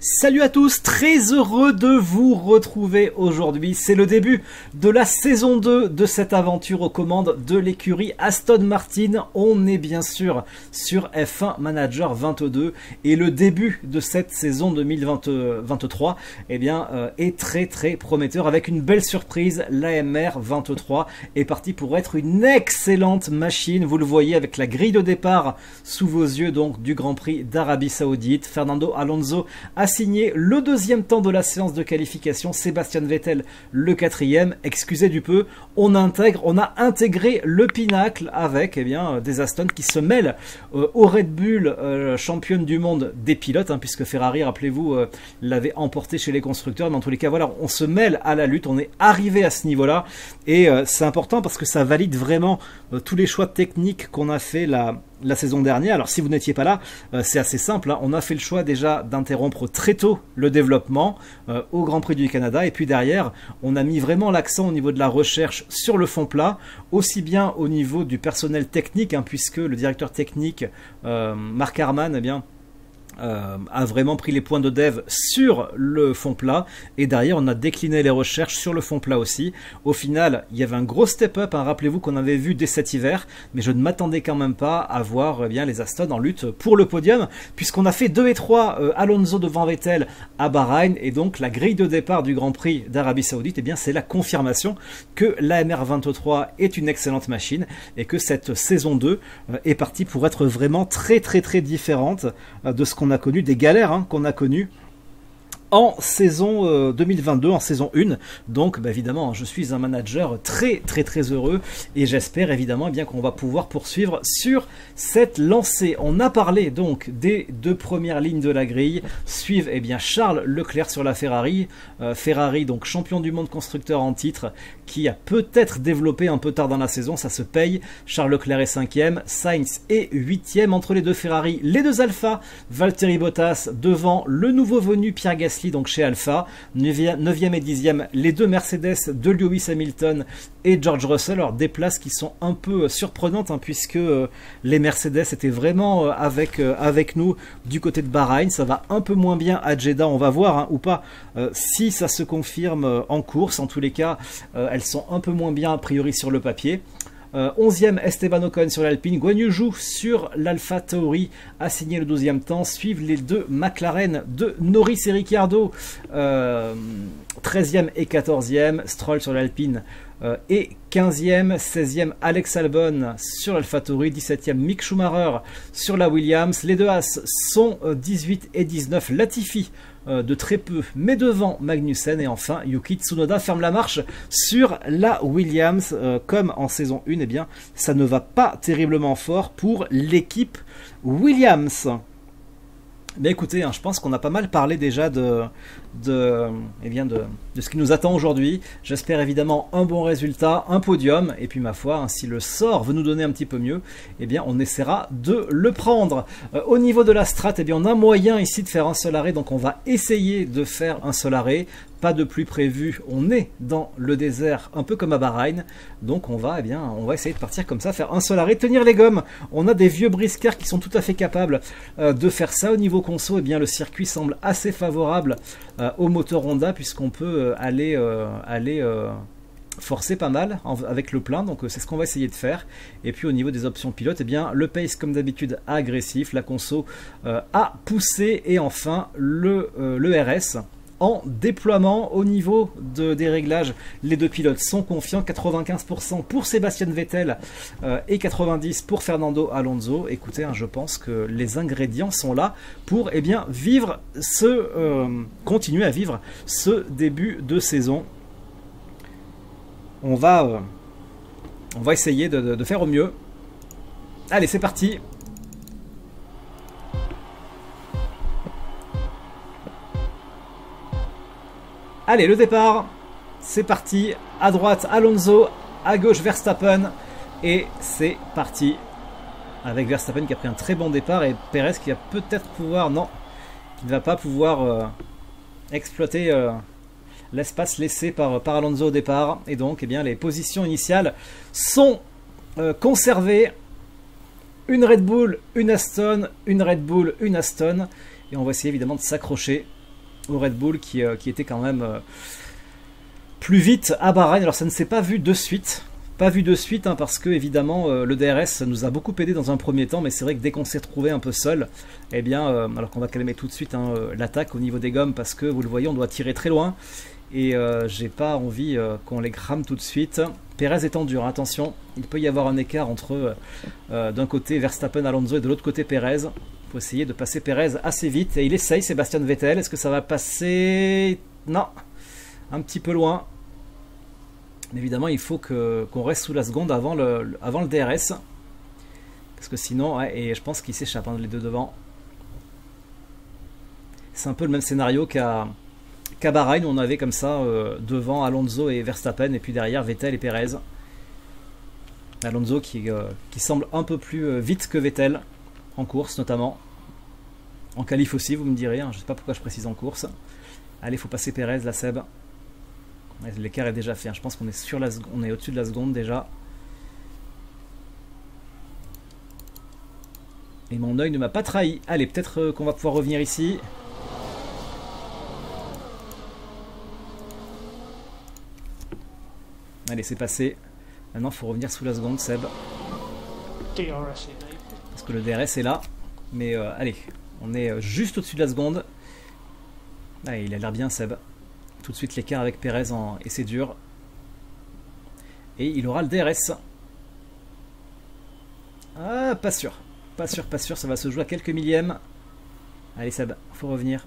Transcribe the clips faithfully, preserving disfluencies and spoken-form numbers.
Salut à tous, très heureux de vous retrouver aujourd'hui. C'est le début de la saison deux de cette aventure aux commandes de l'écurie Aston Martin. On est bien sûr sur F un Manager vingt-deux et le début de cette saison deux mille vingt-trois eh bien, euh, est très très prometteur avec une belle surprise. L'A M R vingt-trois est parti pour être une excellente machine. Vous le voyez avec la grille de départ sous vos yeux donc du Grand Prix d'Arabie Saoudite. Fernando Alonso a signé le deuxième temps de la séance de qualification, Sébastien Vettel le quatrième. Excusez du peu, on intègre, on a intégré le pinacle avec eh bien, des Aston qui se mêlent euh, au Red Bull, euh, championne du monde des pilotes, hein, puisque Ferrari, rappelez-vous, euh, l'avait emporté chez les constructeurs. Mais en tous les cas, voilà, on se mêle à la lutte, on est arrivé à ce niveau-là et euh, c'est important parce que ça valide vraiment euh, tous les choix techniques qu'on a fait la la saison dernière. Alors si vous n'étiez pas là, euh, c'est assez simple, hein. On a fait le choix déjà d'interrompre très tôt le développement euh, au Grand Prix du Canada, et puis derrière on a mis vraiment l'accent au niveau de la recherche sur le fond plat, aussi bien au niveau du personnel technique, hein, puisque le directeur technique euh, Mark Harman eh bien Euh, a vraiment pris les points de dev sur le fond plat, et derrière on a décliné les recherches sur le fond plat aussi. Au final il y avait un gros step up, hein. Rappelez-vous qu'on avait vu dès cet hiver, mais je ne m'attendais quand même pas à voir eh bien, les Aston en lutte pour le podium, puisqu'on a fait deux et trois, euh, Alonso devant Vettel à Bahreïn, et donc la grille de départ du Grand Prix d'Arabie Saoudite eh bien c'est la confirmation que l'A M R vingt-trois est une excellente machine et que cette saison deux euh, est partie pour être vraiment très très très différente euh, de ce qu'on a connu, des galères hein, qu'on a connues en saison euh, deux mille vingt-deux, en saison un. Donc bah, évidemment je suis un manager très très très heureux et j'espère évidemment eh bien qu'on va pouvoir poursuivre sur cette lancée. On a parlé donc des deux premières lignes de la grille. Suivent eh bien Charles Leclerc sur la Ferrari, euh, Ferrari donc champion du monde constructeur en titre, qui a peut-être développé un peu tard dans la saison, ça se paye. Charles Leclerc est cinquième, Sainz est huitième. Entre les deux Ferrari, les deux Alpha, Valtteri Bottas devant le nouveau venu Pierre Gasly donc chez Alpha, neuvième et dixième les deux Mercedes de Lewis Hamilton et George Russell. Alors des places qui sont un peu surprenantes hein, puisque euh, les Mercedes étaient vraiment euh, avec, euh, avec nous du côté de Bahreïn. Ça va un peu moins bien à Jeddah, on va voir hein, ou pas euh, si ça se confirme euh, en course. En tous les cas euh, elles sont un peu moins bien a priori sur le papier. Euh, onzième Esteban Ocon sur l'Alpine, Guan Yu Zhou sur l'Alpha Tauri a signé le douzième temps. Suivent les deux McLaren de Norris et Ricciardo, euh, treizième et quatorzième, Stroll sur l'Alpine euh, et quinzième, seizième Alex Albon sur l'Alpha Tauri, dix-septième Mick Schumacher sur la Williams. Les deux As sont euh, dix-huit et dix-neuf, Latifi Euh, de très peu, mais devant Magnussen, et enfin Yuki Tsunoda ferme la marche sur la Williams. Euh, comme en saison un, eh bien, ça ne va pas terriblement fort pour l'équipe Williams. Mais écoutez, hein, je pense qu'on a pas mal parlé déjà de, de, eh bien de, de ce qui nous attend aujourd'hui. J'espère évidemment un bon résultat, un podium, et puis ma foi, hein, si le sort veut nous donner un petit peu mieux, eh bien on essaiera de le prendre. Euh, au niveau de la strat, eh bien on a moyen ici de faire un seul arrêt, donc on va essayer de faire un seul arrêt. Pas de pluie prévue, on est dans le désert, un peu comme à Bahreïn, donc on va, eh bien, on va essayer de partir comme ça, faire un seul arrêt, tenir les gommes. On a des vieux briscards qui sont tout à fait capables euh, de faire ça. Au niveau conso, eh bien, le circuit semble assez favorable euh, au moteur Honda, puisqu'on peut euh, aller, euh, aller euh, forcer pas mal en, avec le plein, donc euh, c'est ce qu'on va essayer de faire. Et puis au niveau des options pilotes, eh bien, le pace comme d'habitude agressif, la conso euh, à pousser, et enfin le, euh, le R S. En déploiement, au niveau de, des réglages, les deux pilotes sont confiants. quatre-vingt-quinze pour cent pour Sébastien Vettel euh, et quatre-vingt-dix pour cent pour Fernando Alonso. Écoutez, hein, je pense que les ingrédients sont là pour eh bien, vivre ce, euh, continuer à vivre ce début de saison. On va, euh, on va essayer de, de, de faire au mieux. Allez, c'est parti. Allez, le départ, c'est parti. À droite, Alonso, à gauche, Verstappen, et c'est parti. Avec Verstappen qui a pris un très bon départ, et Perez qui va peut-être pouvoir, non, qui ne va pas pouvoir euh, exploiter euh, l'espace laissé par, par Alonso au départ. Et donc, eh bien, les positions initiales sont euh, conservées. Une Red Bull, une Aston, une Red Bull, une Aston. Et on va essayer évidemment de s'accrocher au Red Bull qui, euh, qui était quand même euh, plus vite à Bahreïn. Alors ça ne s'est pas vu de suite. Pas vu de suite hein, parce que évidemment euh, le D R S nous a beaucoup aidé dans un premier temps, mais c'est vrai que dès qu'on s'est retrouvé un peu seul, eh bien, euh, alors qu'on va calmer tout de suite hein, euh, l'attaque au niveau des gommes parce que vous le voyez, on doit tirer très loin et euh, j'ai pas envie euh, qu'on les crame tout de suite. Perez est en dur, hein, attention, il peut y avoir un écart entre euh, d'un côté Verstappen, Alonso et de l'autre côté Perez. Il faut essayer de passer Perez assez vite et il essaye Sébastien Vettel. Est-ce que ça va passer? Non, un petit peu loin. Mais évidemment, il faut que, qu'on reste sous la seconde avant le, avant le D R S. Parce que sinon, ouais, et je pense qu'ils s'échappent, hein, les deux devant. C'est un peu le même scénario qu'à qu'à Bahreïn, où on avait comme ça euh, devant Alonso et Verstappen, et puis derrière Vettel et Perez. Alonso qui, euh, qui semble un peu plus euh, vite que Vettel, en course notamment. En qualif aussi, vous me direz, hein, je ne sais pas pourquoi je précise en course. Allez, il faut passer Perez, la Seb. L'écart est déjà fait, hein. Je pense qu'on est sur la on est au-dessus de la seconde déjà. Et mon œil ne m'a pas trahi. Allez, peut-être euh, qu'on va pouvoir revenir ici. Allez, c'est passé. Maintenant, il faut revenir sous la seconde, Seb. Parce que le D R S est là. Mais euh, allez, on est juste au-dessus de la seconde. Allez, il a l'air bien, Seb. Tout de suite l'écart avec Perez en... et c'est dur. Et il aura le D R S. Ah, pas sûr. Pas sûr, pas sûr. Ça va se jouer à quelques millièmes. Allez, Seb, faut revenir.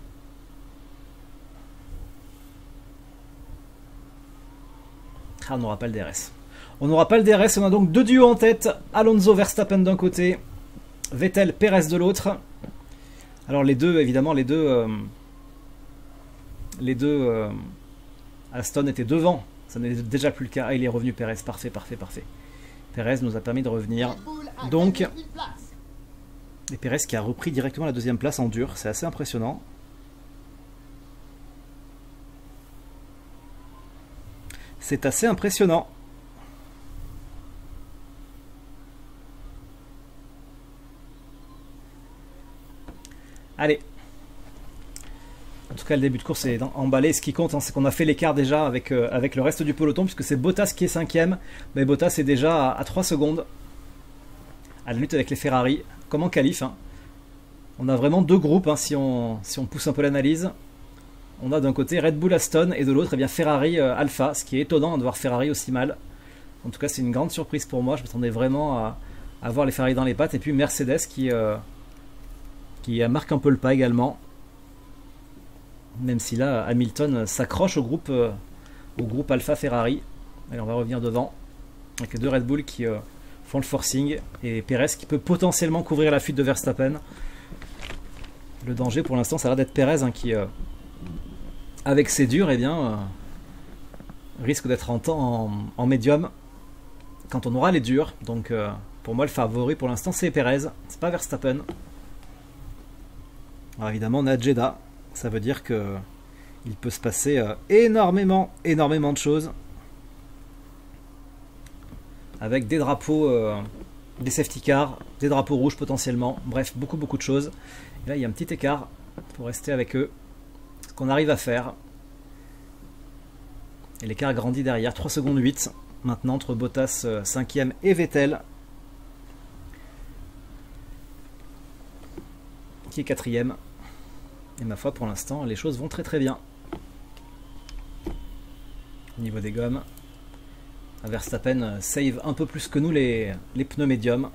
Ah, on n'aura pas le D R S. On n'aura pas le D R S. On a donc deux duos en tête. Alonso, Verstappen d'un côté. Vettel, Perez de l'autre. Alors les deux, évidemment, les deux... Euh... Les deux euh, Aston étaient devant, ça n'est déjà plus le cas. Ah, il est revenu Perez, parfait, parfait, parfait. Perez nous a permis de revenir. Donc, et Perez qui a repris directement la deuxième place en dur, c'est assez impressionnant. C'est assez impressionnant. Allez. En tout cas, le début de course est emballé. Ce qui compte, hein, c'est qu'on a fait l'écart déjà avec, euh, avec le reste du peloton, puisque c'est Bottas qui est cinquième. Mais Bottas est déjà à, à trois secondes à la lutte avec les Ferrari, comme en qualif. Hein. On a vraiment deux groupes, hein, si, on, si on pousse un peu l'analyse. On a d'un côté Red Bull Aston et de l'autre eh bien Ferrari euh, Alpha, ce qui est étonnant de voir Ferrari aussi mal. En tout cas, c'est une grande surprise pour moi. Je m'attendais vraiment à, à voir les Ferrari dans les pattes. Et puis Mercedes qui, euh, qui marque un peu le pas également. Même si là, Hamilton s'accroche au groupe, euh, au groupe Alpha Ferrari. Allez, on va revenir devant. Avec les deux Red Bull qui euh, font le forcing. Et Perez qui peut potentiellement couvrir la fuite de Verstappen. Le danger pour l'instant, ça a l'air d'être Perez hein, qui, euh, avec ses durs, eh bien, euh, risque d'être en, en, en médium quand on aura les durs. Donc euh, pour moi, le favori pour l'instant, c'est Perez. C'est pas Verstappen. Alors évidemment, on a Jeddah. Ça veut dire que il peut se passer euh, énormément, énormément de choses. Avec des drapeaux, euh, des safety cars, des drapeaux rouges potentiellement. Bref, beaucoup, beaucoup de choses. Et là, il y a un petit écart. Il faut rester avec eux. Ce qu'on arrive à faire. Et l'écart grandit derrière. trois secondes huit. Maintenant, entre Bottas euh, cinquième et Vettel. Qui est quatrième. Et ma foi, pour l'instant, les choses vont très très bien. Au niveau des gommes, Verstappen save un peu plus que nous les, les pneus médiums.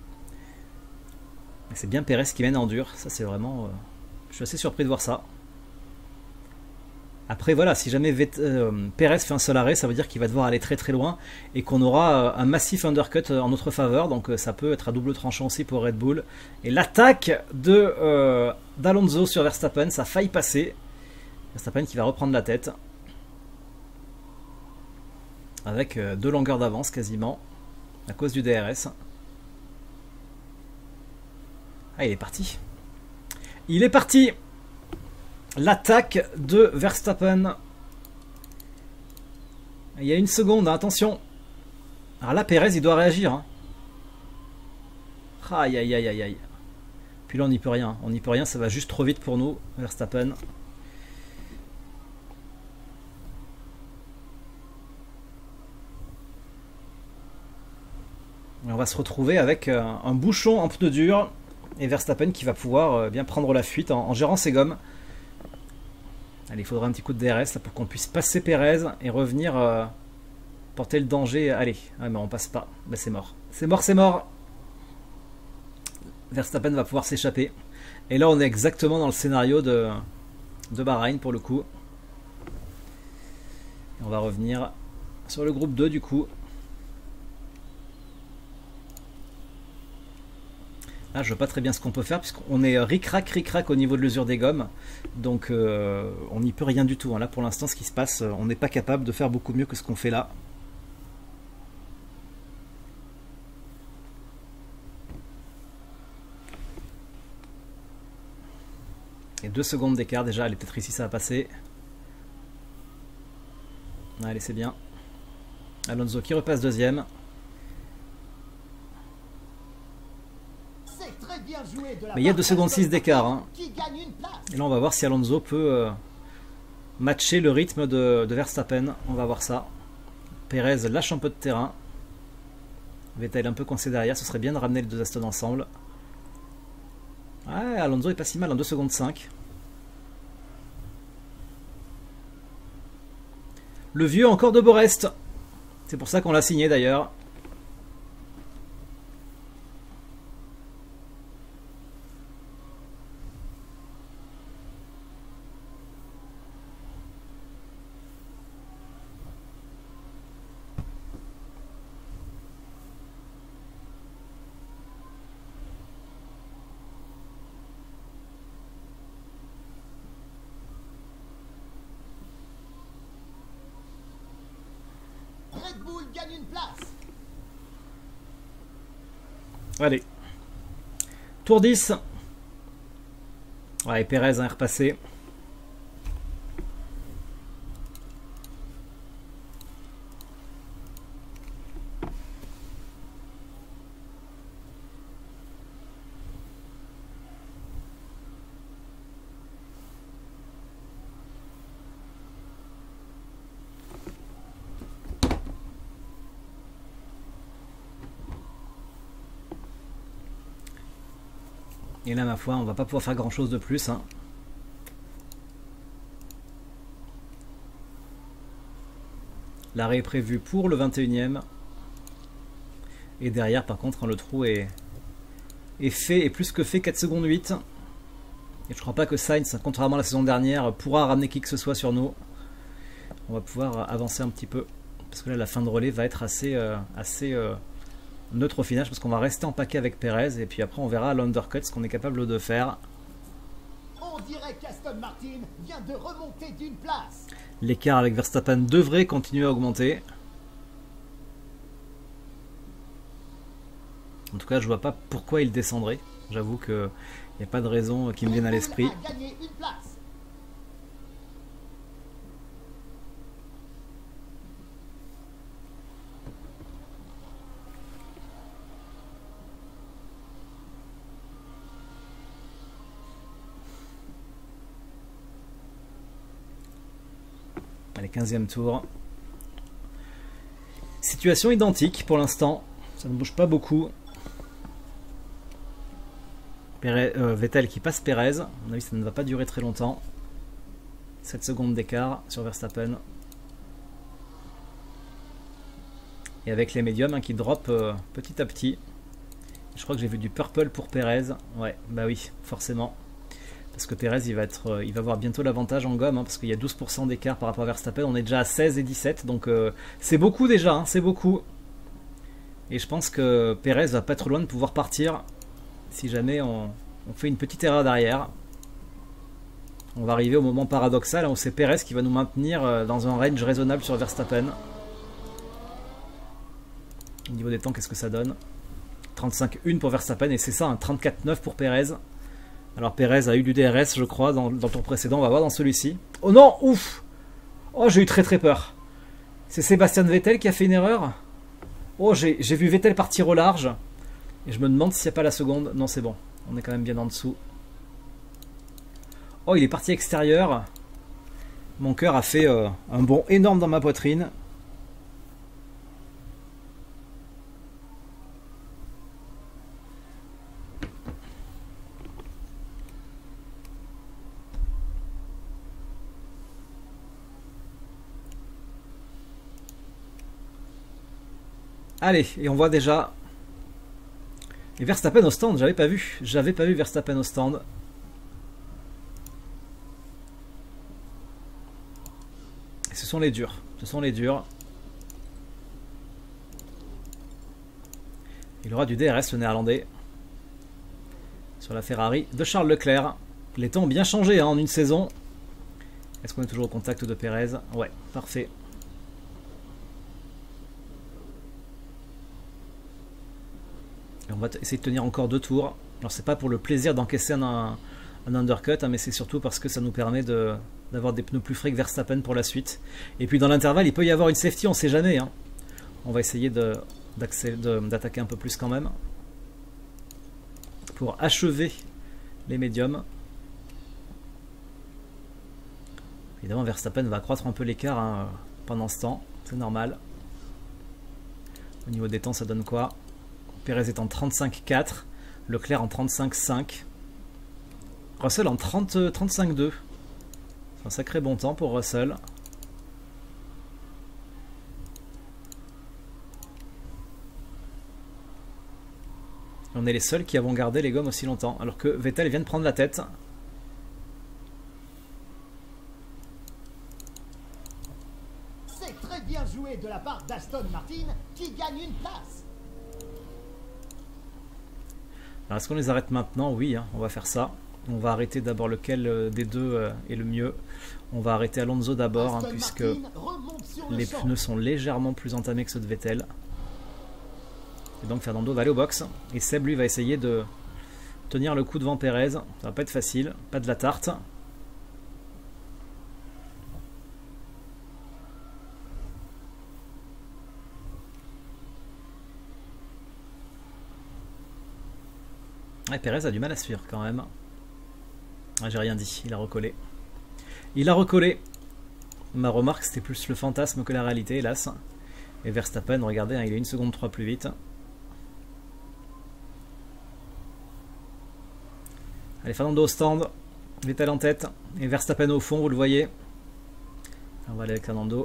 C'est bien Perez qui mène en dur. Ça, c'est vraiment... Euh, je suis assez surpris de voir ça. Après, voilà, si jamais Vett, euh, Perez fait un seul arrêt, ça veut dire qu'il va devoir aller très très loin et qu'on aura euh, un massif undercut en notre faveur. Donc euh, ça peut être à double tranchant aussi pour Red Bull. Et l'attaque de euh, d'Alonso sur Verstappen, ça a failli passer. Verstappen qui va reprendre la tête. Avec euh, deux longueurs d'avance quasiment, à cause du D R S. Ah, il est parti. Il est parti. L'attaque de Verstappen. Il y a une seconde, hein, attention. Alors là, Perez, il doit réagir. Hein. Aïe, aïe, aïe, aïe, aïe. Puis là, on n'y peut rien. On n'y peut rien, ça va juste trop vite pour nous, Verstappen. Et on va se retrouver avec euh, un bouchon en pneu dur et Verstappen qui va pouvoir euh, bien prendre la fuite en, en gérant ses gommes. Allez, il faudra un petit coup de D R S là, pour qu'on puisse passer Pérez et revenir euh, porter le danger. Allez, ah, mais on passe pas. Bah, c'est mort. C'est mort, c'est mort. Verstappen va pouvoir s'échapper. Et là, on est exactement dans le scénario de, de Bahreïn pour le coup. Et on va revenir sur le groupe deux du coup. Là, je vois pas très bien ce qu'on peut faire puisqu'on est ric-rac, ric-rac au niveau de l'usure des gommes. Donc, euh, on n'y peut rien du tout. Hein. Là, pour l'instant, ce qui se passe, on n'est pas capable de faire beaucoup mieux que ce qu'on fait là. Et deux secondes d'écart déjà. Allez, peut-être ici, ça va passer. Allez, c'est bien. Alonso qui repasse deuxième. Mais il y a deux secondes six d'écart. Hein. Et là, on va voir si Alonso peut euh, matcher le rythme de, de Verstappen. On va voir ça. Pérez lâche un peu de terrain. Vettel un peu coincé derrière. Ce serait bien de ramener les deux Aston ensemble. Ouais, Alonso est pas si mal en deux secondes cinq. Le vieux encore de Borest. C'est pour ça qu'on l'a signé d'ailleurs. Gagne une place. Allez. Tour dix. Ouais, Pérez hein, est repassé. Et là, ma foi, on va pas pouvoir faire grand chose de plus. Hein. L'arrêt est prévu pour le vingt et unième. Et derrière, par contre, le trou est, est fait, et plus que fait, quatre secondes huit. Et je crois pas que Sainz, contrairement à la saison dernière, pourra ramener qui que ce soit sur nous. On va pouvoir avancer un petit peu. Parce que là, la fin de relais va être assez... Euh, assez euh, neutre au final parce qu'on va rester en paquet avec Pérez et puis après on verra à l'undercut ce qu'on est capable de faire. On dirait qu'Aston Martin vient de remonter d'une place. L'écart avec Verstappen devrait continuer à augmenter. En tout cas je vois pas pourquoi il descendrait. J'avoue que il n'y a pas de raison qui me vienne à l'esprit. Allez, quinzième tour. Situation identique pour l'instant. Ça ne bouge pas beaucoup. Pérez, euh, Vettel qui passe Pérez. À mon avis, ça ne va pas durer très longtemps. sept secondes d'écart sur Verstappen. Et avec les médiums hein, qui drop euh, petit à petit. Je crois que j'ai vu du purple pour Pérez. Ouais, bah oui, forcément. Parce que Pérez, il va, être, il va avoir bientôt l'avantage en gomme, hein, parce qu'il y a douze pour cent d'écart par rapport à Verstappen. On est déjà à seize et dix-sept, donc euh, c'est beaucoup déjà, hein, c'est beaucoup. Et je pense que Pérez va pas être loin de pouvoir partir si jamais on, on fait une petite erreur derrière. On va arriver au moment paradoxal, hein, où c'est Pérez qui va nous maintenir dans un range raisonnable sur Verstappen. Au niveau des temps, qu'est-ce que ça donne? trente-cinq un pour Verstappen, et c'est ça, un trente-quatre neuf pour Pérez. Alors Pérez a eu du D R S je crois dans, dans le tour précédent, on va voir dans celui-ci. Oh non, ouf. Oh j'ai eu très très peur. C'est Sébastien Vettel qui a fait une erreur. Oh j'ai vu Vettel partir au large. Et je me demande s'il n'y a pas la seconde. Non c'est bon, on est quand même bien en dessous. Oh il est parti extérieur. Mon cœur a fait euh, un bond énorme dans ma poitrine. Allez, et on voit déjà... Et Verstappen au stand, j'avais pas vu. J'avais pas vu Verstappen au stand. Et ce sont les durs. Ce sont les durs. Il aura du D R S, le néerlandais. Sur la Ferrari de Charles Leclerc. Les temps ont bien changé hein, en une saison. Est-ce qu'on est toujours au contact de Pérez? Ouais, parfait. Et on va essayer de tenir encore deux tours. Alors c'est pas pour le plaisir d'encaisser un, un undercut, hein, mais c'est surtout parce que ça nous permet de d'avoir des pneus plus frais que Verstappen pour la suite. Et puis dans l'intervalle, il peut y avoir une safety, on sait jamais. Hein. On va essayer de d'attaquer un peu plus quand même. Pour achever les médiums. Évidemment, Verstappen va accroître un peu l'écart hein, pendant ce temps. C'est normal. Au niveau des temps, ça donne quoi? Pérez est en trente-cinq quatre. Leclerc en trente-cinq cinq. Russell en trente, trente-cinq deux. C'est un sacré bon temps pour Russell. On est les seuls qui avons gardé les gommes aussi longtemps. Alors que Vettel vient de prendre la tête. C'est très bien joué de la part d'Aston Martin qui gagne une place. Alors est-ce qu'on les arrête maintenant? Oui, hein, on va faire ça. On va arrêter d'abord lequel des deux euh, est le mieux. On va arrêter Alonso d'abord, hein, puisque les pneus sont légèrement plus entamés que ceux de Vettel. Et donc Fernando va aller au box. Et Seb lui va essayer de tenir le coup devant Pérez. Ça va pas être facile, pas de la tarte. Et Pérez a du mal à suivre quand même. Ah, j'ai rien dit, il a recollé. Il a recollé. Ma remarque, c'était plus le fantasme que la réalité, hélas. Et Verstappen, regardez, hein, il est une seconde trois plus vite. Allez, Fernando au stand. Vettel en tête. Et Verstappen au fond, vous le voyez. On va aller avec Fernando.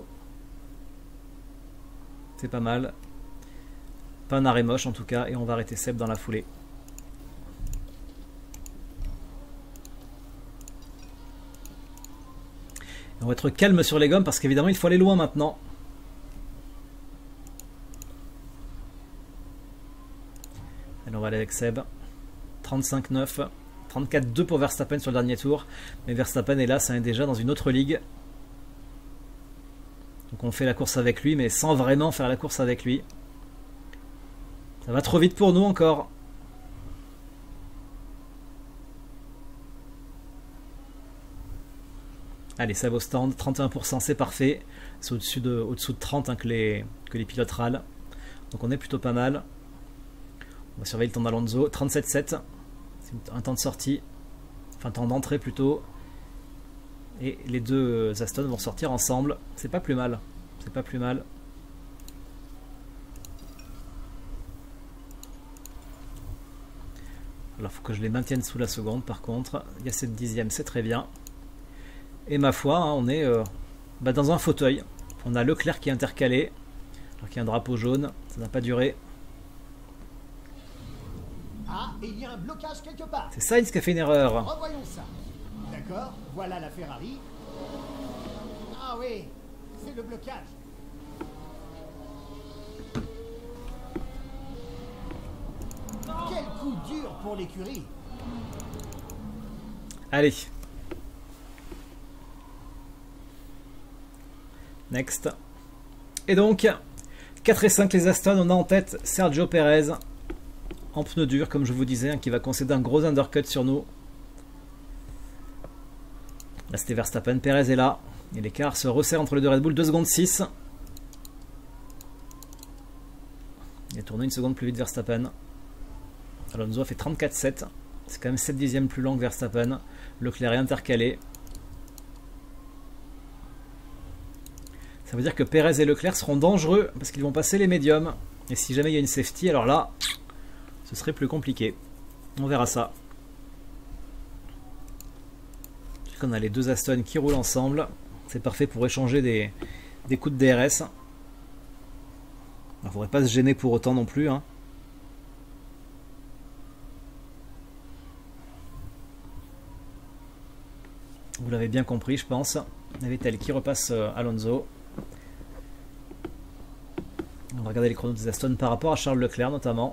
C'est pas mal. Pas un arrêt moche en tout cas. Et on va arrêter Seb dans la foulée. On va être calme sur les gommes parce qu'évidemment il faut aller loin maintenant. Allez, on va aller avec Seb. trente-cinq neuf. trente-quatre deux pour Verstappen sur le dernier tour. Mais Verstappen est là, ça est déjà dans une autre ligue. Donc on fait la course avec lui, mais sans vraiment faire la course avec lui. Ça va trop vite pour nous encore. Allez, ça va au stand, trente et un pour cent, c'est parfait. C'est au-dessus de, au-dessous de trente hein, que, les, que les pilotes râlent. Donc on est plutôt pas mal. On va surveiller le temps d'Alonso, trente-sept sept. C'est un temps de sortie, enfin temps d'entrée plutôt. Et les deux Aston vont sortir ensemble. C'est pas plus mal, c'est pas plus mal. Alors il faut que je les maintienne sous la seconde par contre. Il y a cette dixième, c'est très bien. Et ma foi, hein, on est euh, bah, dans un fauteuil. On a Leclerc qui est intercalé. Alors qu'il y a un drapeau jaune, ça n'a pas duré. Ah, et il y a un blocage quelque part. C'est Sainz qui a fait une erreur. Revoyons ça. D'accord, voilà la Ferrari. Ah oui, c'est le blocage. Quel coup dur pour l'écurie. Allez. Next. Et donc, quatre et cinq les Aston, on a en tête Sergio Pérez en pneu dur, comme je vous disais, hein, qui va concéder un gros undercut sur nous. Là c'était Verstappen, Pérez est là. Et l'écart se resserre entre les deux Red Bull, deux secondes six. Il a tourné une seconde plus vite Verstappen. Alonso a fait trente-quatre sept. C'est quand même sept dixièmes plus lent que Verstappen. Leclerc est intercalé. Ça veut dire que Pérez et Leclerc seront dangereux parce qu'ils vont passer les médiums. Et si jamais il y a une safety, alors là, ce serait plus compliqué. On verra ça. On a les deux Aston qui roulent ensemble. C'est parfait pour échanger des, des coups de D R S. Il ne faudrait pas se gêner pour autant non plus. Hein. Vous l'avez bien compris, je pense. Vettel qui repasse euh, Alonso. On va regarder les chronos des Aston par rapport à Charles Leclerc notamment.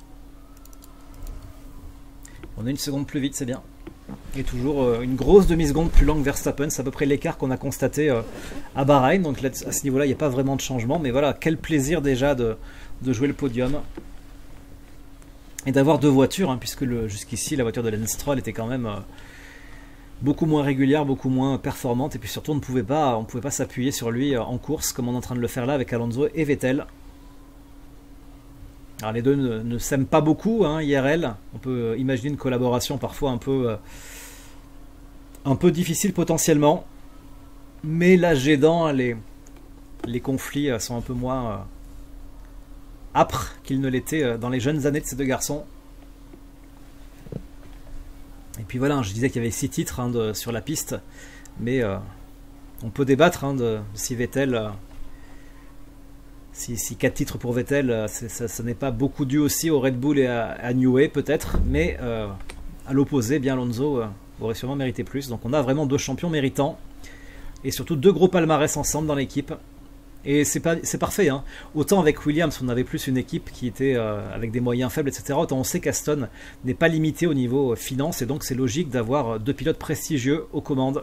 On est une seconde plus vite, c'est bien. Et toujours euh, une grosse demi-seconde plus longue Verstappen. C'est à peu près l'écart qu'on a constaté euh, à Bahreïn. Donc là, à ce niveau-là, il n'y a pas vraiment de changement. Mais voilà, quel plaisir déjà de, de jouer le podium. Et d'avoir deux voitures, hein, puisque jusqu'ici, la voiture de Lance Stroll était quand même... Euh, beaucoup moins régulière, beaucoup moins performante, et puis surtout on ne pouvait pas, on pouvait pas s'appuyer sur lui en course comme on est en train de le faire là avec Alonso et Vettel. Alors les deux ne, ne s'aiment pas beaucoup, hein, I R L. On peut imaginer une collaboration parfois un peu, euh, un peu difficile potentiellement, mais l'âge aidant, les, les conflits sont un peu moins euh, âpres qu'ils ne l'étaient dans les jeunes années de ces deux garçons. Et puis voilà, je disais qu'il y avait six titres hein, de, sur la piste, mais euh, on peut débattre hein, de, si Vettel, euh, si, si quatre titres pour Vettel, euh, ça, ça n'est pas beaucoup dû aussi au Red Bull et à, à New Way peut-être, mais euh, à l'opposé, bien Alonso euh, aurait sûrement mérité plus. Donc on a vraiment deux champions méritants, et surtout deux gros palmarès ensemble dans l'équipe. Et c'est pas, c'est parfait. Hein. Autant avec Williams, on avait plus une équipe qui était euh, avec des moyens faibles, et cetera. Autant on sait qu'Aston n'est pas limité au niveau euh, finance, et donc c'est logique d'avoir deux pilotes prestigieux aux commandes.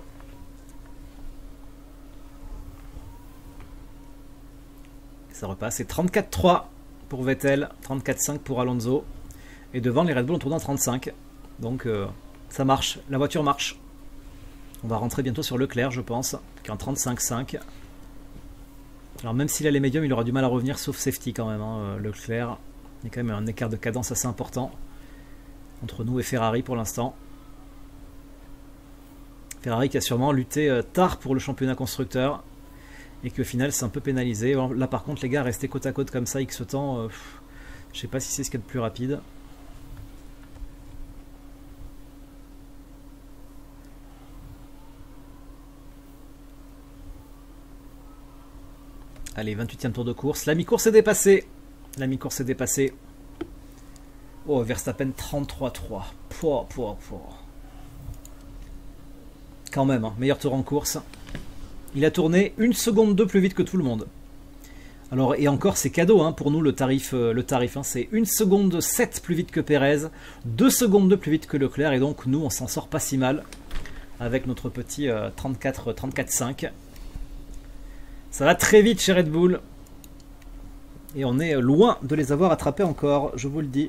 Et ça repasse. C'est trente-quatre trois pour Vettel, trente-quatre cinq pour Alonso. Et devant, les Red Bull, on tourne en trente-cinq. Donc euh, ça marche. La voiture marche. On va rentrer bientôt sur Leclerc, je pense, qui est en trente-cinq cinq. Alors même s'il a les médiums, il aura du mal à revenir, sauf safety quand même, hein, Leclerc. Il y a quand même un écart de cadence assez important entre nous et Ferrari pour l'instant. Ferrari qui a sûrement lutté tard pour le championnat constructeur et qui au final c'est un peu pénalisé. Là par contre les gars, rester côte à côte comme ça X temps, euh, je sais pas si c'est ce qu'il y a de plus rapide. Allez, vingt-huitième tour de course. La mi-course est dépassée. La mi-course est dépassée. Oh, Verstappen trente-trois trois. Pouah, pouah, pouah. Quand même, hein, meilleur tour en course. Il a tourné une seconde deux plus vite que tout le monde. Alors, et encore, c'est cadeau hein, pour nous le tarif. Euh, le tarif hein, c'est une seconde sept plus vite que Pérez, deux secondes deux plus vite que Leclerc. Et donc, nous, on s'en sort pas si mal avec notre petit euh, trente-quatre cinq. Ça va très vite chez Red Bull. Et on est loin de les avoir attrapés encore, je vous le dis.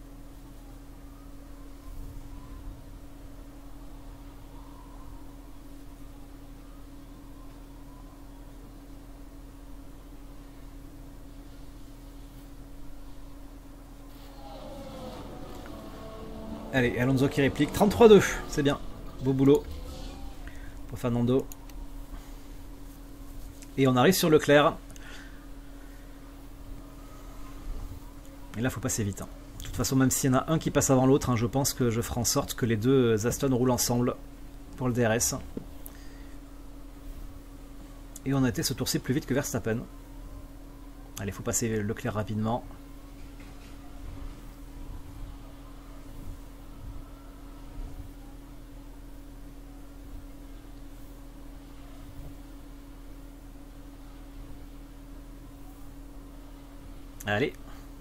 Allez, Alonso qui réplique. trente-trois deux, c'est bien. Beau boulot pour Fernando. Et on arrive sur Leclerc. Et là, il faut passer vite. Hein. De toute façon, même s'il y en a un qui passe avant l'autre, hein, je pense que je ferai en sorte que les deux Aston roulent ensemble pour le D R S. Et on a été ce tour-ci plus vite que Verstappen. Allez, il faut passer Leclerc rapidement. Allez.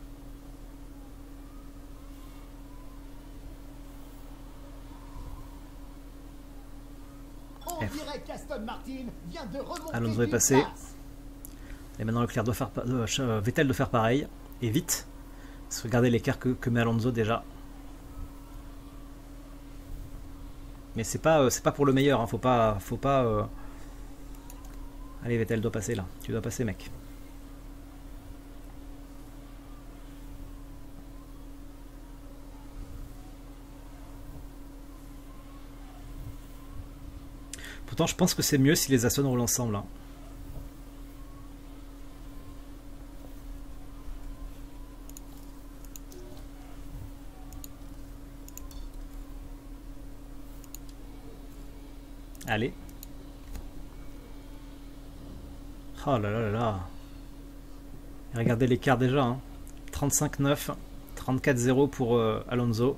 On dirait qu'Aston Martin vient de remonter. Alonso est passé. Et maintenant Leclerc doit faire euh, Vettel doit faire pareil. Et vite. Parce que regardez l'écart que, que met Alonso déjà. Mais c'est pas euh, c'est pas pour le meilleur. Hein. Faut pas faut pas. Euh... Allez Vettel doit passer là. Tu dois passer mec. Pourtant, je pense que c'est mieux si les Aston roulent ensemble. Hein. Allez. Oh là là là là. Et regardez l'écart déjà, hein. trente-cinq neuf, trente-quatre zéro pour euh, Alonso.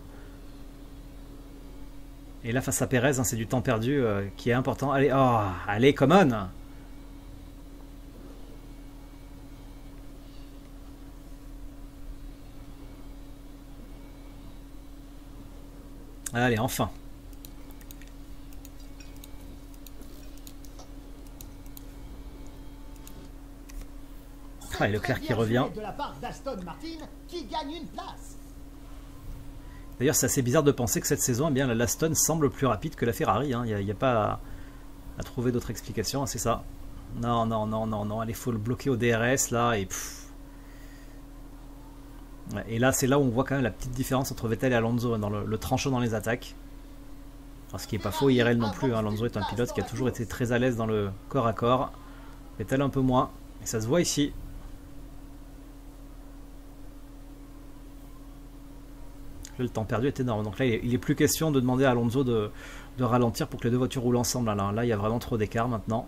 Et là face à Pérez, hein, c'est du temps perdu euh, qui est important. Allez, oh, allez, come on! Allez, enfin. Ah, et Leclerc qui revient. D'ailleurs, c'est assez bizarre de penser que cette saison, eh bien, la Aston semble plus rapide que la Ferrari. Il n'y a, a pas à, à trouver d'autres explications, c'est ça. Non, non, non, non, non. Allez, il faut le bloquer au D R S, là, et... Pff. Ouais, et là, c'est là où on voit quand même la petite différence entre Vettel et Alonso, dans le, le tranchant dans les attaques. Alors, ce qui n'est pas faux, I R L non plus. Hein. Alonso est un pilote qui a toujours été très à l'aise dans le corps à corps. Vettel un peu moins. Et ça se voit ici. Là, le temps perdu est énorme. Donc là, il n'est plus question de demander à Alonso de, de ralentir pour que les deux voitures roulent ensemble. Là, là il y a vraiment trop d'écart maintenant.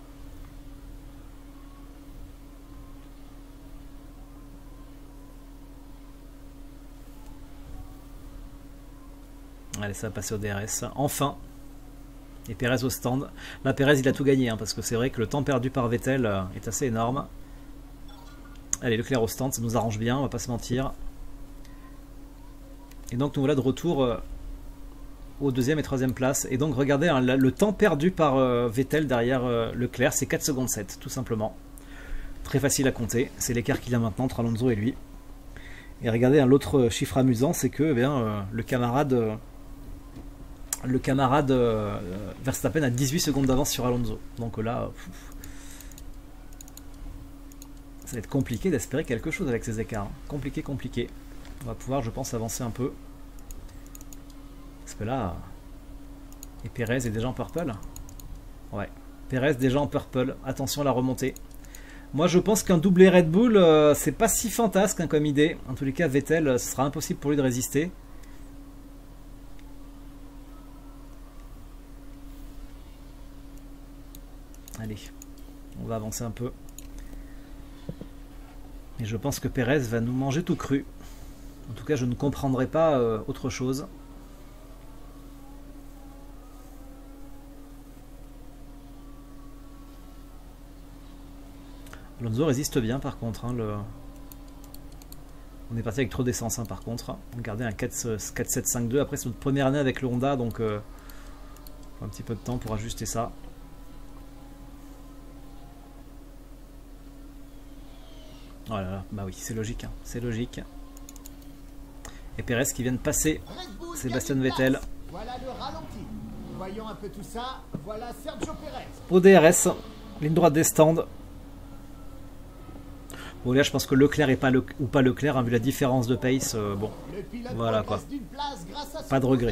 Allez, ça va passer au D R S. Enfin. Et Pérez au stand. Là, Pérez, il a tout gagné. Hein, parce que c'est vrai que le temps perdu par Vettel euh, est assez énorme. Allez, Leclerc au stand, ça nous arrange bien, on va pas se mentir. Et donc, nous voilà de retour euh, aux deuxième et troisième place. Et donc, regardez, hein, le temps perdu par euh, Vettel derrière euh, Leclerc, c'est quatre secondes sept, tout simplement. Très facile à compter. C'est l'écart qu'il a maintenant entre Alonso et lui. Et regardez, hein, l'autre chiffre amusant, c'est que eh bien, euh, le camarade... Euh, Le camarade euh, Verstappen a dix-huit secondes d'avance sur Alonso. Donc là, pff, ça va être compliqué d'espérer quelque chose avec ces écarts. Compliqué, compliqué. On va pouvoir, je pense, avancer un peu. Parce que là... Et Pérez est déjà en purple. Ouais. Pérez déjà en purple. Attention à la remontée. Moi, je pense qu'un doublé Red Bull, euh, c'est pas si fantasque hein, comme idée. En tous les cas, Vettel, ce sera impossible pour lui de résister. Allez, on va avancer un peu. Et je pense que Pérez va nous manger tout cru. En tout cas, je ne comprendrai pas euh, autre chose. Alonso résiste bien par contre. Hein, le... On est parti avec trop d'essence hein, par contre. Regardez un quatre sept cinq deux. Après, c'est notre première année avec le Honda, donc euh, un petit peu de temps pour ajuster ça. Oh là là, bah oui, c'est logique, hein, c'est logique. Et Pérez qui vient de passer Sébastien Vettel. Voilà le ralenti. Voyons un peu tout ça. Voilà Sergio Pérez. Au D R S, ligne droite des stands. Bon là, je pense que Leclerc est pas le, ou pas Leclerc, hein, vu la différence de pace. Euh, bon, voilà quoi. Pas de regret.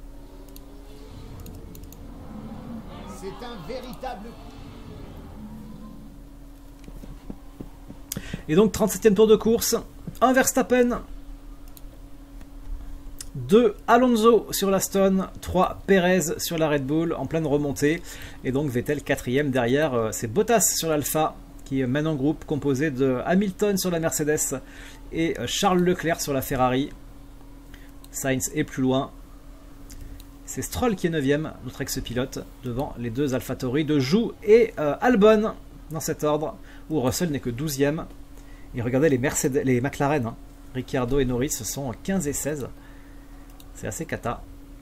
C'est un véritable. Et donc trente-septième tour de course, un Verstappen, deux Alonso sur l'Aston, trois Pérez sur la Red Bull en pleine remontée. Et donc Vettel quatrième derrière, c'est Bottas sur l'Alpha qui mène un groupe composé de Hamilton sur la Mercedes et Charles Leclerc sur la Ferrari. Sainz est plus loin. C'est Stroll qui est neuvième, notre ex-pilote, devant les deux AlphaTauri de Zhou et euh, Albon dans cet ordre, où Russell n'est que douzième. Et regardez les, Mercedes, les McLaren, hein. Ricciardo et Norris sont quinze et seize. C'est assez cata.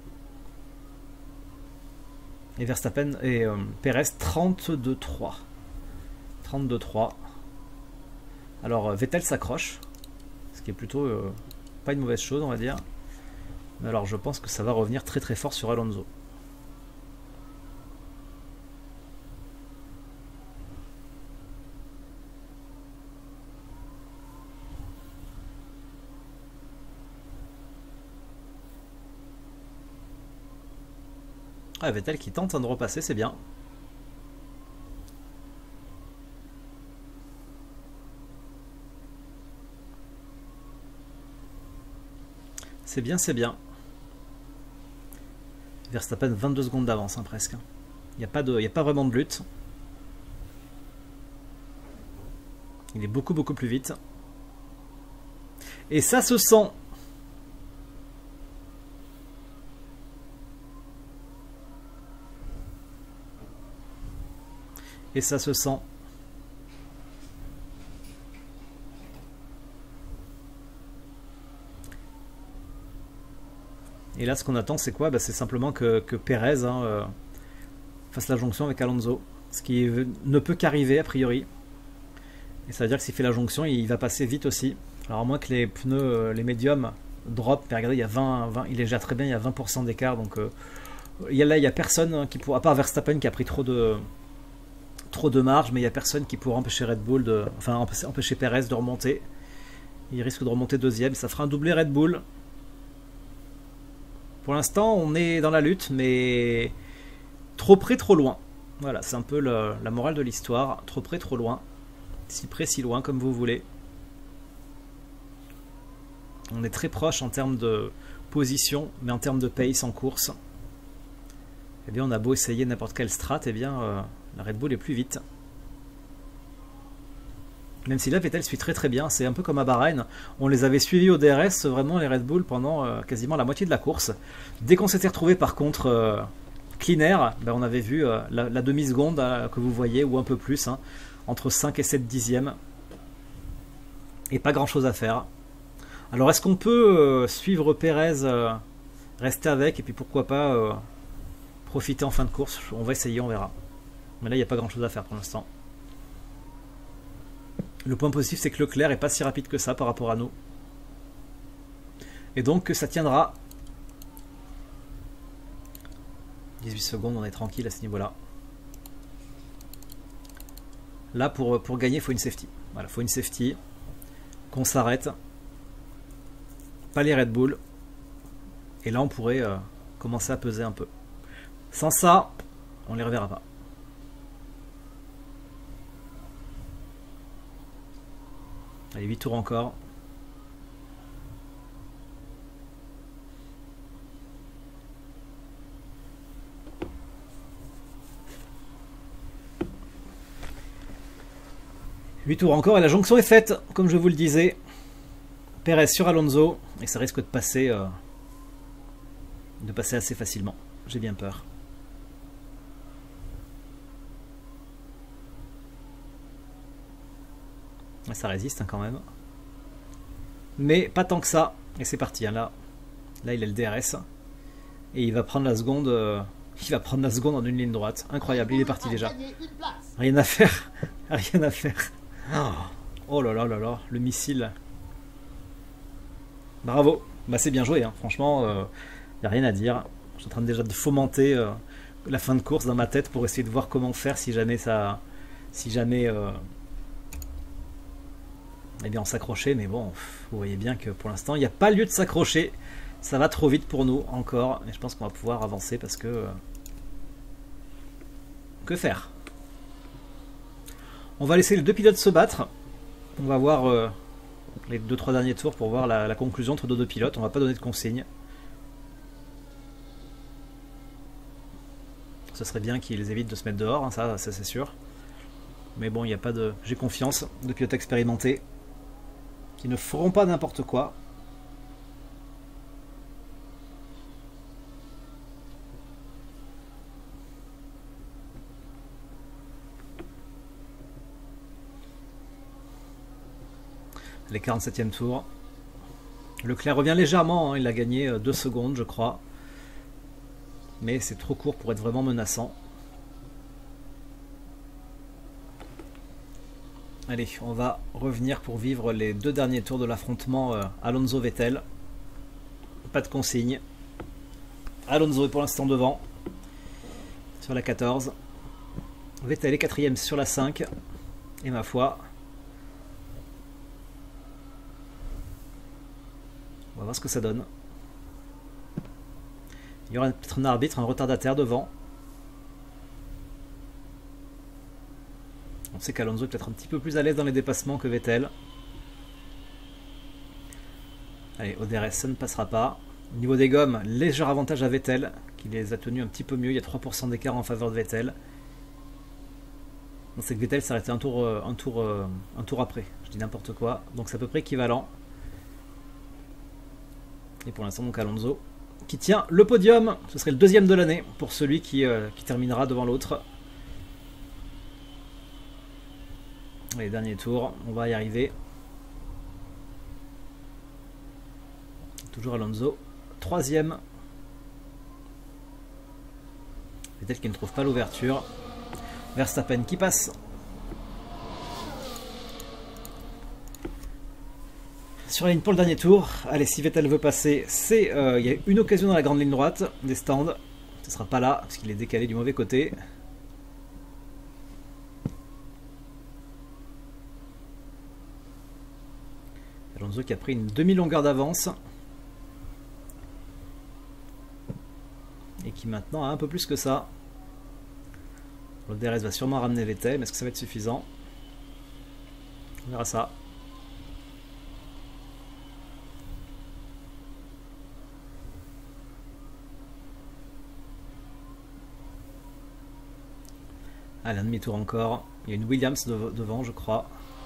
Et Verstappen et euh, Pérez trente-deux trois. trente-deux trois. Alors euh, Vettel s'accroche, ce qui est plutôt euh, pas une mauvaise chose on va dire. Mais alors je pense que ça va revenir très très fort sur Alonso. Ah, Vettel qui tente de repasser, c'est bien. C'est bien, c'est bien. Verstappen vingt-deux secondes d'avance, hein, presque. Il n'y a pas de, il n'y a pas vraiment de lutte. Il est beaucoup beaucoup plus vite. Et ça se sent. Et ça se sent. Et là, ce qu'on attend, c'est quoi? Bah, c'est simplement que, que Pérez hein, euh, fasse la jonction avec Alonso. Ce qui ne peut qu'arriver, a priori. Et ça veut dire que s'il fait la jonction, il va passer vite aussi. Alors, à moins que les pneus, euh, les médiums, drop. Mais regardez, il y a vingt, vingt, il est déjà très bien, il y a vingt pour cent d'écart. Donc, euh, il y a, là, il n'y a personne qui pourra, à part Verstappen qui a pris trop de, trop de marge, mais il n'y a personne qui pourra empêcher Red Bull, de, enfin, empêcher, empêcher Pérez de remonter. Il risque de remonter deuxième. Ça fera un doublé Red Bull. Pour l'instant, on est dans la lutte, mais trop près, trop loin. Voilà, c'est un peu le, la morale de l'histoire. Trop près, trop loin. Si près, si loin, comme vous voulez. On est très proche en termes de position, mais en termes de pace en course. Eh bien, on a beau essayer n'importe quelle strat, eh bien, euh, la Red Bull est plus vite. Même si là, Vettel suit très très bien. C'est un peu comme à Bahreïn. On les avait suivis au D R S, vraiment, les Red Bull, pendant euh, quasiment la moitié de la course. Dès qu'on s'était retrouvé par contre euh, clean air, ben, on avait vu euh, la, la demi-seconde euh, que vous voyez, ou un peu plus, hein, entre cinq et sept dixièmes. Et pas grand chose à faire. Alors est-ce qu'on peut euh, suivre Pérez, euh, rester avec, et puis pourquoi pas euh, profiter en fin de course? On va essayer, on verra. Mais là, il n'y a pas grand chose à faire pour l'instant. Le point positif, c'est que Leclerc est pas si rapide que ça par rapport à nous. Et donc, ça tiendra. dix-huit secondes, on est tranquille à ce niveau-là. Là, pour, pour gagner, il faut une safety. Voilà, il faut une safety. Qu'on s'arrête. Pas les Red Bull. Et là, on pourrait euh, commencer à peser un peu. Sans ça, on les reverra pas. Allez, huit tours encore. huit tours encore et la jonction est faite, comme je vous le disais. Pérez sur Alonso. Et ça risque de passer, euh, de passer assez facilement. J'ai bien peur. Ça résiste hein, quand même. Mais pas tant que ça. Et c'est parti. Hein, là. là, il a le D R S. Et il va prendre la seconde. Euh, il va prendre la seconde en une ligne droite. Incroyable. Il est parti déjà. Rien à faire. Rien à faire. Oh là là là là. Le missile. Bravo. Bah, c'est bien joué. Hein. Franchement, il euh, n'y a rien à dire. Je suis en train déjà de fomenter euh, la fin de course dans ma tête pour essayer de voir comment faire si jamais ça. Si jamais. Euh, Eh bien on s'accrochait, mais bon, vous voyez bien que pour l'instant, il n'y a pas lieu de s'accrocher. Ça va trop vite pour nous, encore. Mais je pense qu'on va pouvoir avancer parce que... Euh, que faire? On va laisser les deux pilotes se battre. On va voir euh, les deux trois derniers tours pour voir la, la conclusion entre nos deux pilotes. On va pas donner de consignes. Ce serait bien qu'ils évitent de se mettre dehors, hein, ça, ça c'est sûr. Mais bon, il n'y a pas de... J'ai confiance de pilotes expérimentés. Qui ne feront pas n'importe quoi. Les quarante-septième tour. Leclerc revient légèrement, hein, il a gagné deux secondes je crois. Mais c'est trop court pour être vraiment menaçant. Allez, on va revenir pour vivre les deux derniers tours de l'affrontement euh, Alonso-Vettel. Pas de consigne. Alonso est pour l'instant devant. Sur la quatorze. Vettel est quatrième sur la cinq. Et ma foi... On va voir ce que ça donne. Il y aura peut-être un arbitre, un retardataire devant. On sait qu'Alonso est peut-être un petit peu plus à l'aise dans les dépassements que Vettel. Allez, au D R S, ça ne passera pas. Au niveau des gommes, léger avantage à Vettel, qui les a tenus un petit peu mieux. Il y a trois pour cent d'écart en faveur de Vettel. C'est que Vettel s'est arrêté un tour, euh, un, tour, euh, un tour après. Je dis n'importe quoi. Donc c'est à peu près équivalent. Et pour l'instant, donc Alonso qui tient le podium. Ce serait le deuxième de l'année pour celui qui, euh, qui terminera devant l'autre. Les derniers tours, on va y arriver. Toujours Alonso, troisième. Vettel qui ne trouve pas l'ouverture. Verstappen qui passe. Sur la ligne pour le dernier tour. Allez, si Vettel veut passer, c'est euh, il y a une occasion dans la grande ligne droite des stands. Ce ne sera pas là, parce qu'il est décalé du mauvais côté. Alonso qui a pris une demi-longueur d'avance. Et qui maintenant a un peu plus que ça. Le D R S va sûrement ramener Vettel, mais est-ce que ça va être suffisant? On verra ça. Allez, un demi-tour encore. Il y a une Williams de devant, je crois.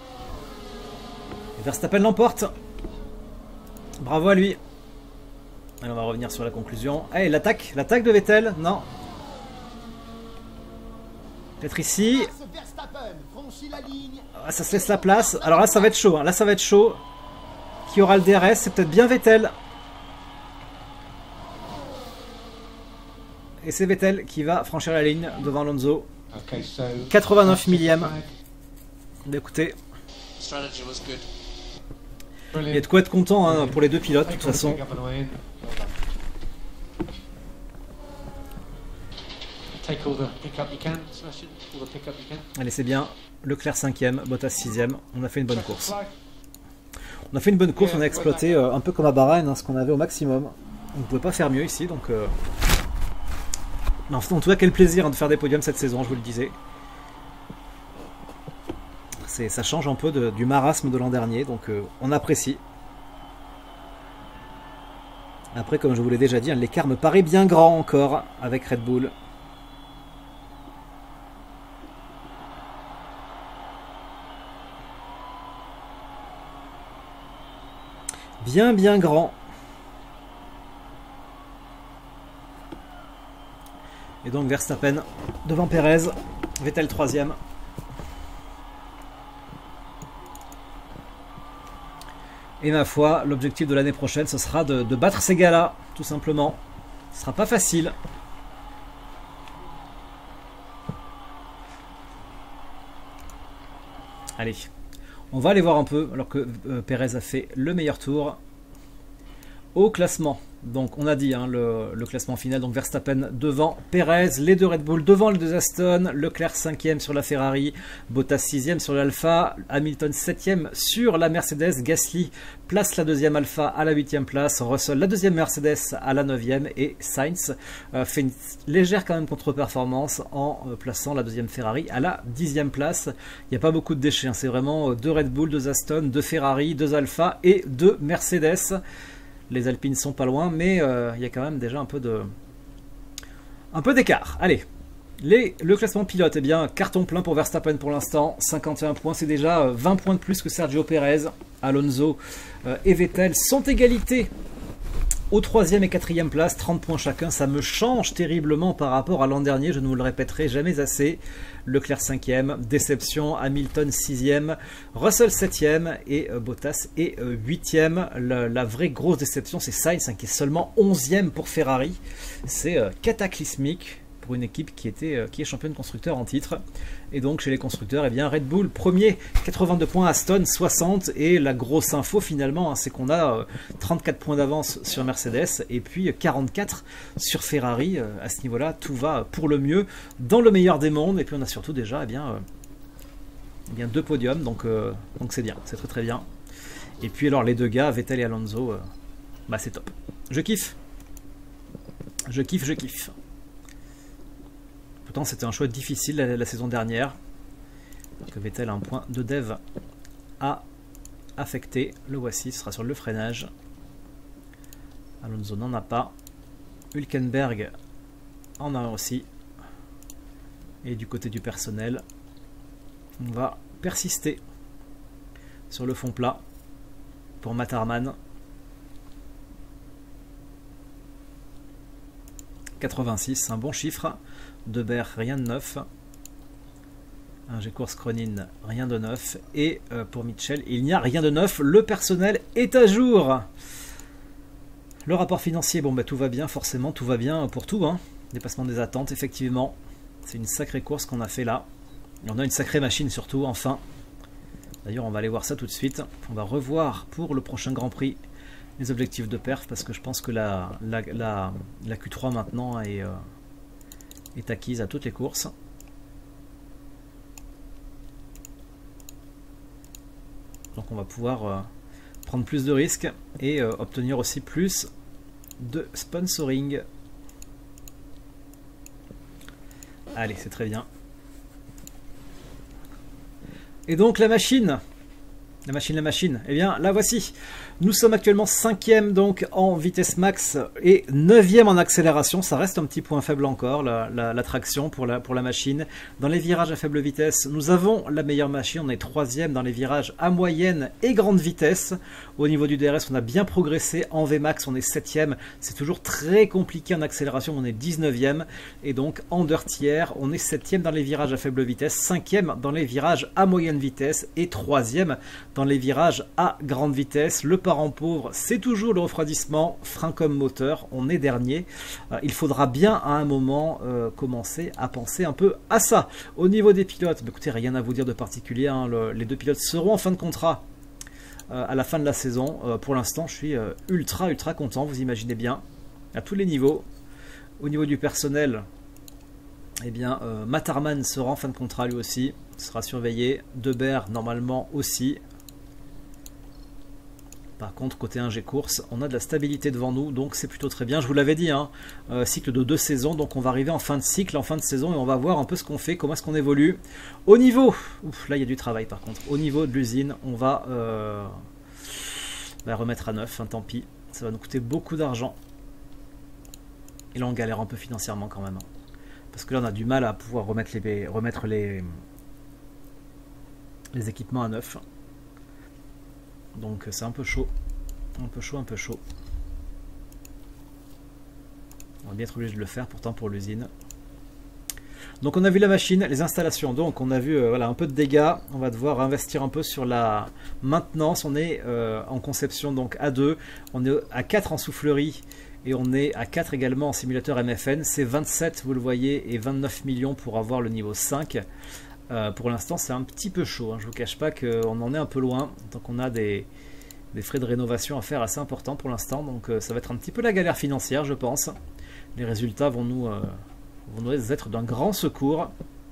Et Verstappen l'emporte. Bravo à lui. Allez, on va revenir sur la conclusion. Allez, l'attaque, l'attaque de Vettel, non. Peut-être ici. Ah, ça se laisse la place. Alors là, ça va être chaud. Hein. Là, ça va être chaud. Qui aura le D R S? C'est peut-être bien Vettel. Et c'est Vettel qui va franchir la ligne devant Alonso. quatre-vingt-neuf millième. Écoutez. Il y a de quoi être content hein, pour les deux pilotes, de toute façon. Allez, c'est bien. Leclerc cinquième, Bottas sixième. On a fait une bonne course. On a fait une bonne course, on a exploité euh, un peu comme à Bahreïn, hein, ce qu'on avait au maximum. On ne pouvait pas faire mieux ici, donc... Euh... En tout cas, quel plaisir hein, de faire des podiums cette saison, je vous le disais. Ça change un peu de, du marasme de l'an dernier, donc euh, on apprécie. Après, comme je vous l'ai déjà dit, hein, l'écart me paraît bien grand encore avec Red Bull. Bien, bien grand. Et donc Verstappen devant Perez, Vettel troisième. Et ma foi, l'objectif de l'année prochaine, ce sera de, de battre ces gars-là, tout simplement. Ce sera pas facile. Allez, on va aller voir un peu, alors que euh, Perez a fait le meilleur tour. Au classement, donc on a dit hein, le, le classement final, donc Verstappen devant Perez, les deux Red Bull devant les deux Aston, Leclerc cinquième sur la Ferrari, Bottas sixième sur l'Alpha, Hamilton septième sur la Mercedes, Gasly place la deuxième Alpha à la huitième place, Russell la deuxième Mercedes à la neuvième et Sainz euh, fait une légère quand même contre-performance en euh, plaçant la deuxième Ferrari à la dixième place. Il n'y a pas beaucoup de déchets, hein, c'est vraiment deux Red Bull, deux Aston, deux Ferrari, deux Alpha et deux Mercedes. Les Alpines sont pas loin, mais euh, il y a quand même déjà un peu de, un peu d'écart. Allez, les, le classement pilote, eh bien, carton plein pour Verstappen pour l'instant, cinquante et un points, c'est déjà vingt points de plus que Sergio Pérez. Alonso euh, et Vettel sont égalité au troisième et quatrième place, trente points chacun. Ça me change terriblement par rapport à l'an dernier, je ne vous le répéterai jamais assez. Leclerc cinquième, déception, Hamilton sixième, Russell septième et euh, Bottas est euh, huitième. La, la vraie grosse déception, c'est Sainz hein, qui est seulement onzième pour Ferrari. C'est euh, cataclysmique pour une équipe qui, était, euh, qui est championne constructeur en titre. Et donc chez les constructeurs, eh bien, Red Bull premier, quatre-vingt-deux points, Aston soixante. Et la grosse info finalement, hein, c'est qu'on a euh, trente-quatre points d'avance sur Mercedes et puis quarante-quatre sur Ferrari. Euh, à ce niveau-là, tout va pour le mieux dans le meilleur des mondes. Et puis on a surtout déjà eh bien, euh, eh bien, deux podiums, donc euh, donc c'est bien, c'est très très bien. Et puis alors les deux gars, Vettel et Alonso, euh, bah c'est top. Je kiffe. Je kiffe, je kiffe. Pourtant c'était un choix difficile la, la saison dernière. Que Vettel a un point de dev à affecter. Le voici, ce sera sur le freinage. Alonso n'en a pas. Hülkenberg en a aussi. Et du côté du personnel, On va persister sur le fond plat pour Matterman. quatre-vingt-six, un bon chiffre. Debert, rien de neuf. Un G-Course Cronin, rien de neuf. Et euh, pour Mitchell, il n'y a rien de neuf. Le personnel est à jour. Le rapport financier, bon bah tout va bien, forcément, tout va bien pour tout. Hein. Dépassement des attentes, effectivement. C'est une sacrée course qu'on a fait là. Et on a une sacrée machine surtout, enfin. D'ailleurs, on va aller voir ça tout de suite. On va revoir pour le prochain Grand Prix les objectifs de perf, parce que je pense que la, la, la, la Q trois maintenant est, euh, est acquise à toutes les courses. Donc on va pouvoir euh, prendre plus de risques et euh, obtenir aussi plus de sponsoring. Allez, c'est très bien. Et donc la machine, la machine, la machine, eh bien la voici. Nous sommes actuellement cinquième donc en vitesse max et neuvième en accélération. Ça reste un petit point faible encore, la, la, la traction pour la, pour la machine. Dans les virages à faible vitesse, nous avons la meilleure machine. On est troisième dans les virages à moyenne et grande vitesse. Au niveau du D R S, on a bien progressé. En V max, on est septième. C'est toujours très compliqué en accélération. On est dix-neuvième. Et donc en Dirty Air, on est septième dans les virages à faible vitesse, cinquième dans les virages à moyenne vitesse et troisième dans les virages à grande vitesse. Le parent pauvre, c'est toujours le refroidissement, frein comme moteur, on est dernier. Euh, il faudra bien à un moment euh, commencer à penser un peu à ça. Au niveau des pilotes, bah, écoutez, rien à vous dire de particulier, hein. Le, les deux pilotes seront en fin de contrat euh, à la fin de la saison. Euh, pour l'instant, je suis euh, ultra ultra content, vous imaginez bien, à tous les niveaux. Au niveau du personnel, eh bien, euh, Matterman sera en fin de contrat lui aussi, sera surveillé. Debert normalement aussi. Par contre, côté un G course, on a de la stabilité devant nous, donc c'est plutôt très bien. Je vous l'avais dit, hein, euh, cycle de deux saisons, donc on va arriver en fin de cycle, en fin de saison, et on va voir un peu ce qu'on fait, comment est-ce qu'on évolue. Au niveau, ouf, là il y a du travail par contre, au niveau de l'usine, on va euh, bah, remettre à neuf, hein, tant pis, ça va nous coûter beaucoup d'argent. Et là on galère un peu financièrement quand même, hein, parce que là on a du mal à pouvoir remettre les, remettre les, les équipements à neuf. Donc c'est un peu chaud, un peu chaud, un peu chaud. On va bien être obligé de le faire pourtant pour l'usine. Donc on a vu la machine, les installations, donc on a vu euh, voilà, un peu de dégâts. On va devoir investir un peu sur la maintenance. On est euh, en conception donc à deux, on est à quatre en soufflerie et on est à quatre également en simulateur M F N. C'est vingt-sept, vous le voyez, et vingt-neuf millions pour avoir le niveau cinq. Euh, pour l'instant c'est un petit peu chaud, hein. Je ne vous cache pas qu'on en est un peu loin, donc on a des, des frais de rénovation à faire assez importants pour l'instant, donc euh, ça va être un petit peu la galère financière je pense. Les résultats vont nous, euh, vont nous être d'un grand secours.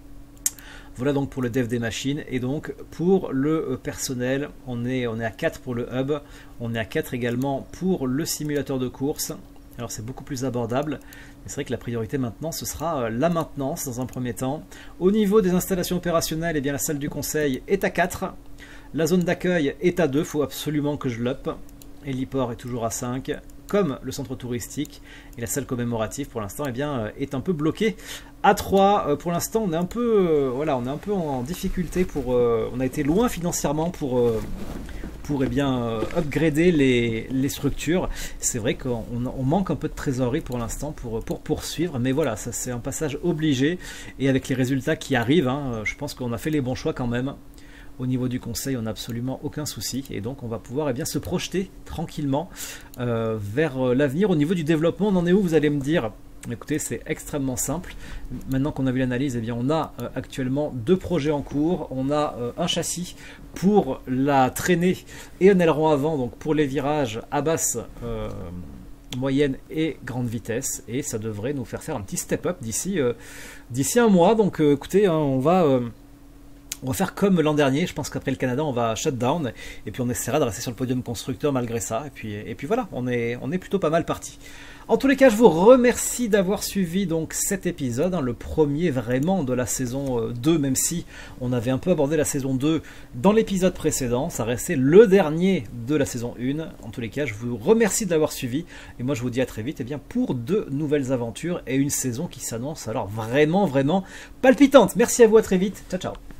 Voilà donc pour le dev des machines, et donc pour le euh, personnel, on est, on est à quatre pour le hub, on est à quatre également pour le simulateur de course. Alors c'est beaucoup plus abordable, mais c'est vrai que la priorité maintenant ce sera la maintenance dans un premier temps. Au niveau des installations opérationnelles, eh bien, la salle du conseil est à quatre, la zone d'accueil est à deux, il faut absolument que je l'up, l'héliport est toujours à cinq, comme le centre touristique, et la salle commémorative pour l'instant eh bien, est un peu bloquée à trois. Pour l'instant on est un peu, euh, voilà, on est un peu en difficulté, pour, euh, on a été loin financièrement pour... Euh, pour eh bien, euh, upgrader les, les structures. C'est vrai qu'on on manque un peu de trésorerie pour l'instant pour, pour poursuivre, mais voilà, ça c'est un passage obligé, et avec les résultats qui arrivent, hein, je pense qu'on a fait les bons choix quand même. Au niveau du conseil, on n'a absolument aucun souci, et donc on va pouvoir eh bien, se projeter tranquillement euh, vers l'avenir. Au niveau du développement, on en est où, vous allez me dire? Écoutez, c'est extrêmement simple. Maintenant qu'on a vu l'analyse, eh bien, on a euh, actuellement deux projets en cours. On a euh, un châssis pour la traînée et un aileron avant, donc pour les virages à basse, euh, moyenne et grande vitesse. Et ça devrait nous faire faire un petit step-up d'ici euh, d'ici un mois. Donc euh, écoutez, hein, on va... Euh, On va faire comme l'an dernier, je pense qu'après le Canada on va shut down, et puis on essaiera de rester sur le podium constructeur malgré ça, et puis, et puis voilà, on est, on est plutôt pas mal parti. En tous les cas, je vous remercie d'avoir suivi donc cet épisode, hein, le premier vraiment de la saison deux, même si on avait un peu abordé la saison deux dans l'épisode précédent, ça restait le dernier de la saison un. En tous les cas, je vous remercie de l'avoir suivi, et moi je vous dis à très vite eh bien, pour de nouvelles aventures, et une saison qui s'annonce alors vraiment, vraiment palpitante. Merci à vous, à très vite, ciao ciao.